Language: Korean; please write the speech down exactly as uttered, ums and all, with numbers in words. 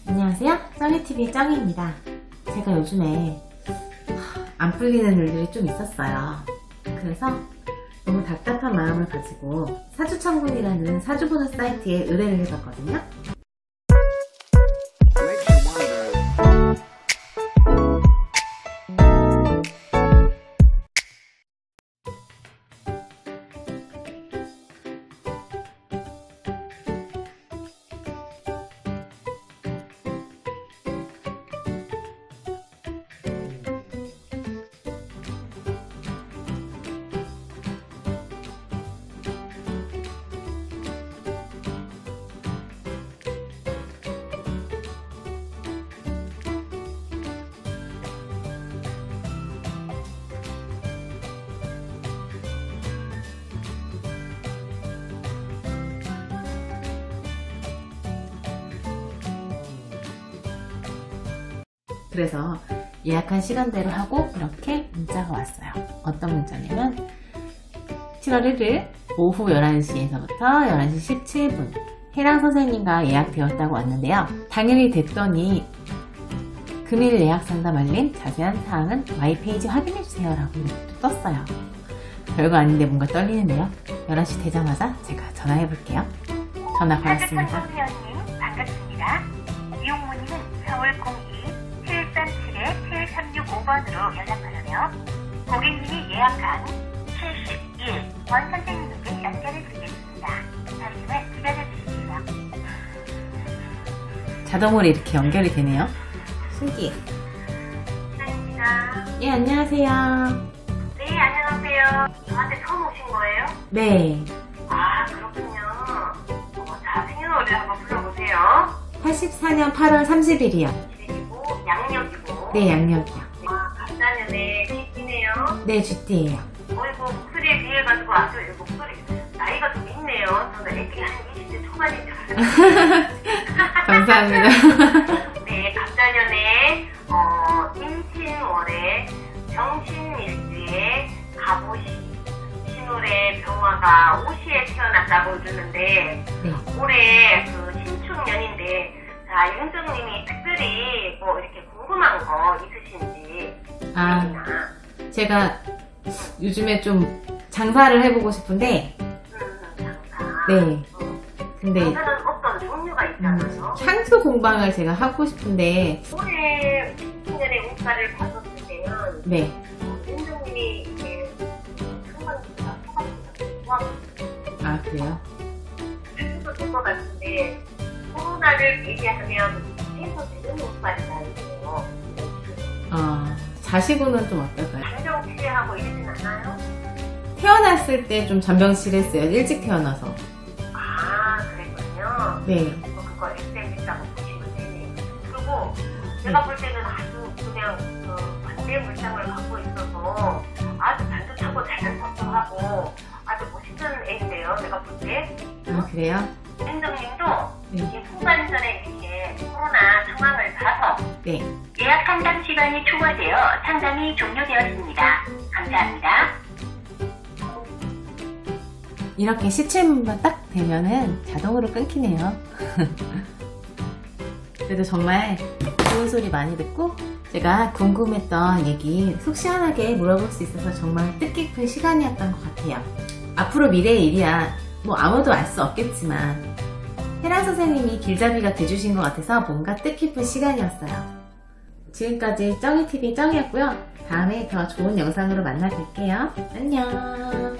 안녕하세요, 쩡이티비 쩡이입니다. 제가 요즘에 안 풀리는 일들이 좀 있었어요. 그래서 너무 답답한 마음을 가지고 사주천군이라는 사주보는 사이트에 의뢰를 해봤거든요. 그래서 예약한 시간대로 하고 이렇게 문자가 왔어요. 어떤 문자냐면 칠월 일일 오후 열한 시에서부터 열한 시 십칠 분 해랑 선생님과 예약되었다고 왔는데요. 당일이 됐더니 금일 예약 상담 알림, 자세한 사항은 와이 페이지 확인해주세요 라고 이렇게 떴어요. 별거 아닌데 뭔가 떨리는데요. 열한 시 되자마자 제가 전화해볼게요. 전화 걸었습니다. 사주천군 반갑습니다. 이용 문의는 서울 공이 칠삼칠 칠삼육오 번으로 연락하려며 고객님이 예약한 칠십일 번 선생님에게 연결을 드리겠습니다. 잠시만 기다려주십시오. 자동으로 이렇게 연결이 되네요. 신기해. 기다립니다. 예, 안녕하세요. 네, 안녕하세요. 저한테 처음 오신 거예요? 네. 아, 그렇군요. 어, 자, 생일월을 한번 불러보세요. 팔십사 년 팔월 삼십일이요. 그리고 양력이고. 네, 양력이요. 아, 갑자년에 쥐띠네요. 네, 쥐띠예요. 어이구, 목소리에 비해가지고 아주 목소리 나이가 좀 있네요. 저는 애들이 한 이십 대 초반인 줄 알았어요. 감사합니다. 네, 갑자년에 어, 임신월에 정신일주에 갑오시, 신월에 병화가 오시에 태어났다고 해주는데 네. 올해 그 신축년인데 자, 윤정님이 특별히 뭐 이렇게 궁금한 거 있으신지. 아, 제가 요즘에 좀 장사를 해보고 싶은데, 음, 장사. 네. 근데 장사는 어떤 종류가 있잖아요. 음, 향수 공방을 제가 하고 싶은데, 올해 신년의 운가를 봤었을 때는 네. 윤정님이 이게 상관보다 초반보다 좋아하거든요. 아, 그래요? 그래도 될 것 같은데 코로나를 얘기하면 해서 되는 운가리라는 거예요. 어, 자시고는 좀 어떨까요? 감정 치레하고 이러진 않아요? 태어났을 때 좀 잔병실했어요. 일찍 태어나서. 아, 그랬군요. 네. 어, 그거 엑셀이라고 보시면 되네요. 그리고 제가 볼 때는 아주 그냥 그 반대 물상을 갖고 있어서 아주 반듯하고 자연스럽고 아주 멋있는 애인데요. 제가 볼 때. 아, 그래요? 윤정님도 네. 이 후반전에 이렇게 코로나 상황을 봐서 네. 예약 상담 시간이 초과되어 상담이 종료되었습니다. 감사합니다. 이렇게 십칠 분만 딱 되면은 자동으로 끊기네요. 그래도 정말 좋은 소리 많이 듣고 제가 궁금했던 얘기 속 시원하게 물어볼 수 있어서 정말 뜻깊은 시간이었던 것 같아요. 앞으로 미래의 일이야 뭐 아무도 알 수 없겠지만 해랑 선생님이 길잡이가 돼주신 것 같아서 뭔가 뜻깊은 시간이었어요. 지금까지 쩡이티비 쩡이었고요. 다음에 더 좋은 영상으로 만나 뵐게요. 안녕.